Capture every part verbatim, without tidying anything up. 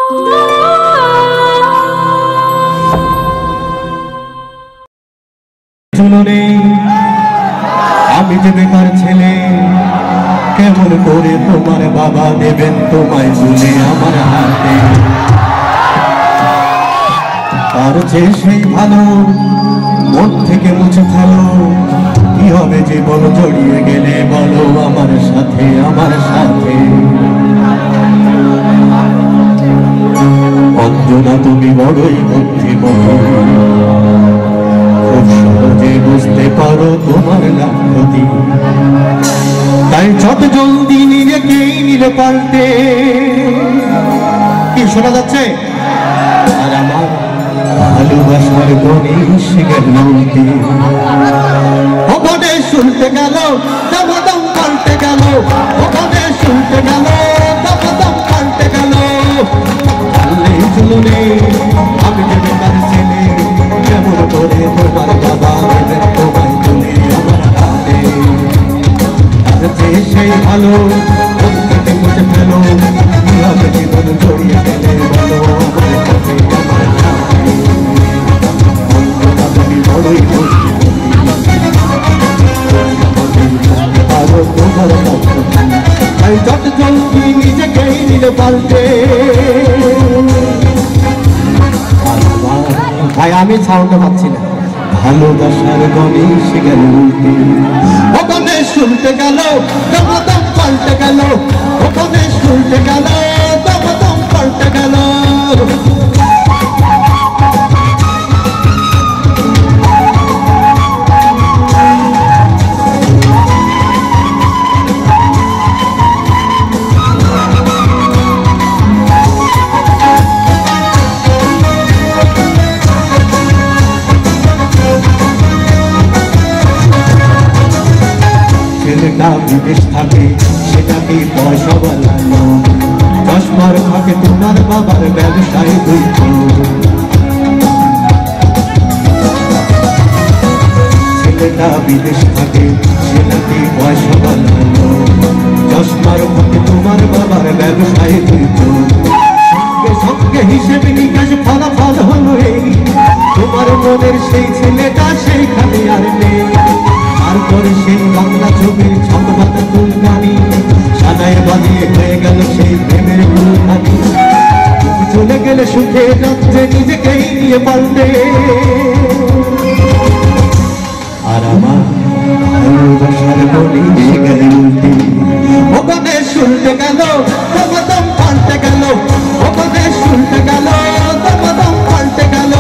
আমি যে বেকার ছেলে, কেমন করে তোমার বাবা দেবেন তোমায় তুলে আমার হাতে। তার চেয়ে সেই ভালো মন থেকে মুছে ফেলো, কি হবে জীবন জড়িয়ে গেলে বলো আমার সাথে আমার সাথে। অঞ্জনা তুমি বড়ই বুদ্ধিমতী, খুব সহজে বুঝতে পারো তোমার লাভতি, তাই যত জলদি নিজেকেই নিলে পাল্টে। কি শোনা যাচ্ছে? আর আমার ভালোবাসার গণেশ গেল ওখানে শুনতে গেল, দম পাল্টে গেল, ওখানে শুনতে গেল, দম পাল্টে গেল। চলুনে আমি যে বেকার ছেলে, কেমন করে তোমার বাবা দেবেন তোমায় তুলে আমার হাতে। আর যে সেই ভালো মন থেকে মুছে ফেলো, কি হবে জীবন জড়িয়ে গেলে বলো আমার সাথে আমার সাথে। অন্তরা তুমি বড়ই আরো তোমার তাই যত জলদি নিজেকেই নিলে পাল্টে। ভাই আমি সাউন্ড পাচ্ছি না। ভালোবাসার গণেশ গেল উল্টে, ওখানে শুনতে গেল, দম পাল্টে গেল, ওখানে শুনতে গেল, দম পাল্টে গেল। ছেলেটা বিদেশ থাকে, সেটাকে পয়সা বানানো, চশমার থাকে তোমার বাবার ব্যবসায় দুঃখ। ছেলেটা বিদেশ থাকে, সেটাকে পয়সা বানানো, চশমার থাকে তোমার বাবার ব্যবসায় দুঃখ। সঙ্গে সঙ্গে হিসেবে নিকাশ ফলাফল হলো এই, তোমার মনের সেই ছেলেটা সেইখানে আর নেই। তারপরে সেই বাংলা ছবির ছকবাতা ফুলদানি, সানায় বাজিয়ে হয়ে গেল সেই প্রেমের ফুলদানি। চলে গেলে সুখে রাত্রে নিজেকেই নিয়ে পাল্টে। আর আমার ভালোবাসার গণেশ গেল উল্টে, ওখানে শুনতে গেল, দম পাল্টে গেল, ওখানে শুনতে গেল, দম পাল্টে গেল।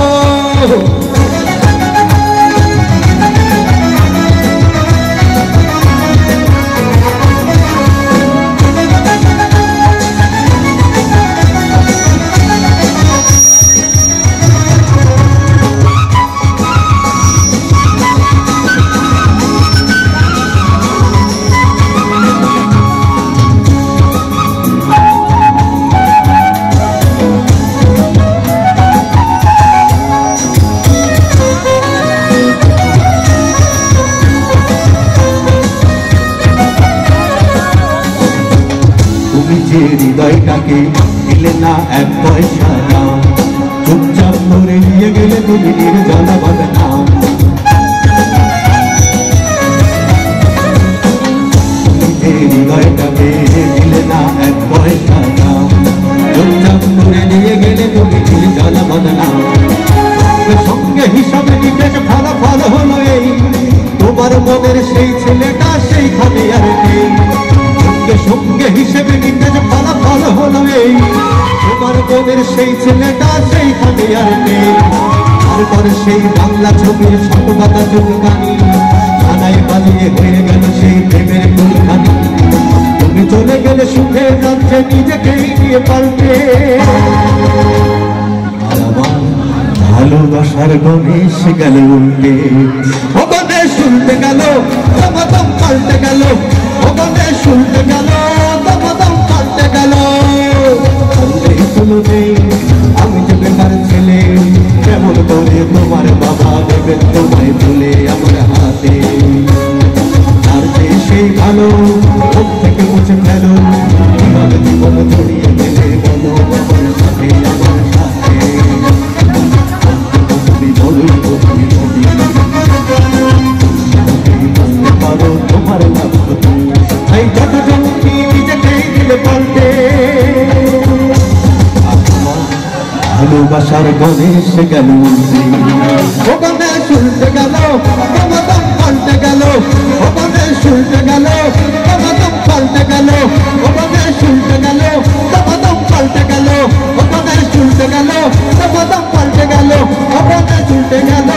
যে হৃদয়টাকে দিলে না এক পয়সা দাম, চুপচাপ ধরে নিয়ে গেলে তুমি নির্জলা বদনাম। তুমি যে হৃদয়টাকে দিলে না এক পয়সা দাম, চুপচাপ ধরে নিয়ে গেলে তুমি নির্জলা বদনাম। সঙ্গে হিসাবে নিকেশ ফলাফল হলো এই, তোমার মনের সেই ছেলেটা সেইখানে আর নেই। সঙ্গে হিসেবে নিকেশ ফলাফল হলো এই, তোমার মনের সেই ছেলেটা সেইখানে আর নেই। তারপরে সেই বাংলা ছবির ছকবাতা চুলকানি, সানায় বাজিয়ে হয়ে গেল সেই প্রেমের ফুলখানি। তুমি চলে গেলে সুখে রাত্রে নিজেকেই নিয়ে পাল্টে। আর আমার ভালোবাসার গণেশ গেল উল্টে, ওখানে শুনতে গেল, দম পাল্টে গেল, ওখানে শুনতে গেল, দম পাল্টে গেল। আমি যে বেকার ছেলে, কেমন করে তোমার বাবা দেবেন তোমায় তুলে আমার হাতে। আর যে সেই ভালো মুখ থেকে মুছে ফেলো কিভাবে জীবন জড়িয়ে গেলে বলো আমার সাথে আমার সাথে তুমি বলোই বলবি বলি বুঝতে পারো তোমার লাভ তাই যত জমি নিজেকেই দিলে পাল্টে ভালোবাসার গণেশ গেল ও গণেশ উল্টে গেল তোমাদম পাল্টে গেল ও গণেশ উল্টে গেল তোমাদম পাল্টে গেল ও গণেশ উল্টে গেল তোমাদম পাল্টে গেল ও গণেশ উল্টে গেল তোমাদম পাল্টে গেল ও গণেশ উল্টে গেল